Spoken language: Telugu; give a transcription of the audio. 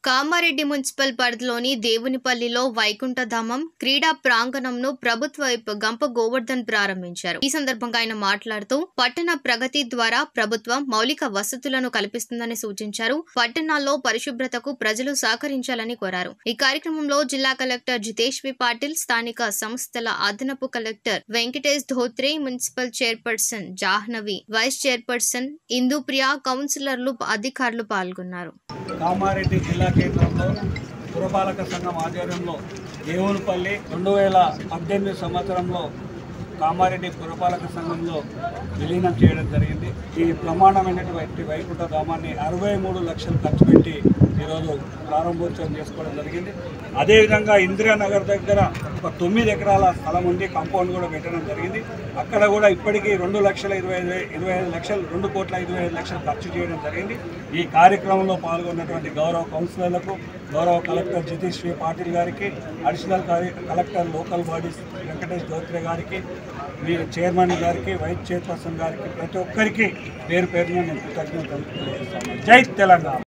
కామారెడ్డి మున్సిపల్ పరిధిలోని దేవునిపల్లిలో వైకుంఠధామం క్రీడా ప్రాంగణంను ప్రభుత్వ వైపు గంప గోవర్ధన్ ప్రారంభించారు. ఈ సందర్భంగా ఆయన మాట్లాడుతూ పట్టణ ప్రగతి ద్వారా ప్రభుత్వం మౌలిక వసతులను కల్పిస్తుందని సూచించారు. పట్టణాల్లో పరిశుభ్రతకు ప్రజలు సహకరించాలని కోరారు. ఈ కార్యక్రమంలో జిల్లా కలెక్టర్ జితేష్ వి పాటిల్, స్థానిక సంస్థల అదనపు collector Venkatesh Dhotre, municipal chairperson Jahnavi, vice chairperson Indupriya, కౌన్సిలర్లు, అధికారులు పాల్గొన్నారు. కామారెడ్డి జిల్లా కేంద్రంలో పురపాలక సంఘం ఆధ్వర్యంలో దేవునిపల్లి 2018 సంవత్సరంలో కామారెడ్డి పురపాలక సంఘంలో విలీనం చేయడం జరిగింది. ఈ ప్రమాణమైనటువంటి వైకుంఠధామాన్ని 63 లక్షలు ఖర్చు పెట్టి ఈరోజు ప్రారంభోత్సవం చేసుకోవడం జరిగింది. అదేవిధంగా ఇందిరానగర్ దగ్గర ఒక 9 ఎకరాల స్థలం ఉంది, కాంపౌండ్ కూడా పెట్టడం జరిగింది. అక్కడ కూడా ఇప్పటికీ 2,25,00,000 ఖర్చు చేయడం జరిగింది. ఈ కార్యక్రమంలో పాల్గొన్నటువంటి గౌరవ కౌన్సిలర్లకు, గౌరవ కలెక్టర్ జితేష్ వి పాటిల్ గారికి, additional collector local bodies Venkatesh Dhotre గారికి, మీ చైర్మన్ గారికి, వైస్ చైర్పర్సన్ గారికి, ప్రతి ఒక్కరికి పేరు పేరున నేను కృతజ్ఞతలు తెలియజేస్తాను. జై తెలంగాణ.